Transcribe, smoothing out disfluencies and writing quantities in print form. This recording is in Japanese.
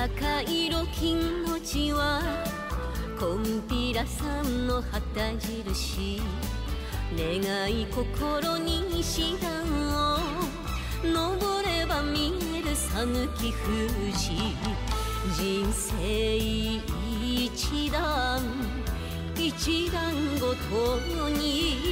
赤色金の字はこんぴらさんの旗印、願い心に石段を登れば見える讃岐富士。人生一段一段ごとに